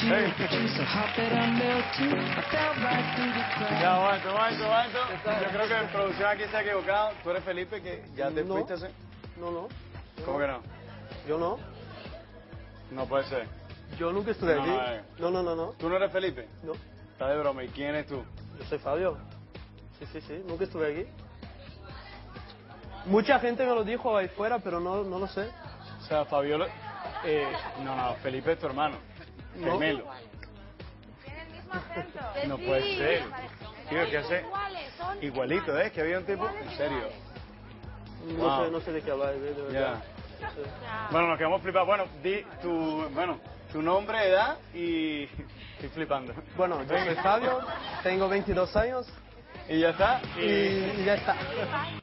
Ya, momento. Yo creo que la producción aquí se ha equivocado. Tú eres Felipe, que ya te fuiste, ¿sí? No. ¿Cómo que no? Yo no. No puede ser. Yo nunca estuve aquí. No. ¿Tú no eres Felipe? No. Está de broma. ¿Y quién eres tú? Yo soy Fabio. Sí. Nunca estuve aquí. Mucha gente me lo dijo ahí fuera, pero no lo sé. O sea, Fabiola... no, Felipe es tu hermano. No. Gemelo. Tiene el mismo acento. No puede ser. Tío, ¿qué hace? Igualito, ¿eh? Que había un tipo... En serio. No sé de qué hablar, de verdad. Ya. Bueno, nos quedamos flipados. Bueno, di tu nombre, edad y... Estoy flipando. Bueno, yo soy Fabio, tengo 22 años. Y ya está. Y ya está.